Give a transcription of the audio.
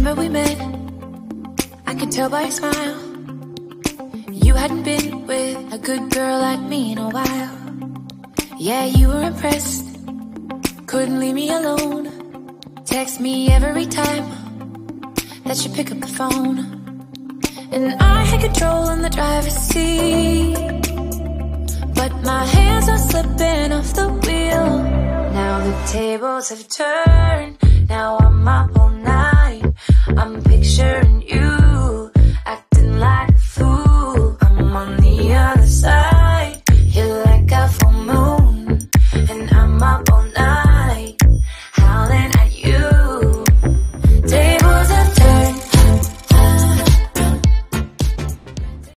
Remember we met, I could tell by your smile. You hadn't been with a good girl like me in a while. Yeah, you were impressed, couldn't leave me alone. Text me every time that you pick up the phone. And I had control in the driver's seat, but my hands are slipping off the wheel. Now the tables have turned, now